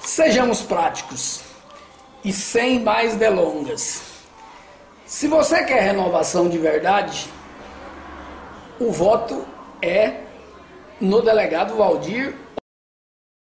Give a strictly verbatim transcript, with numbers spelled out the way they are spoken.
Sejamos práticos e sem mais delongas. Se você quer renovação de verdade, o voto é no delegado Valdir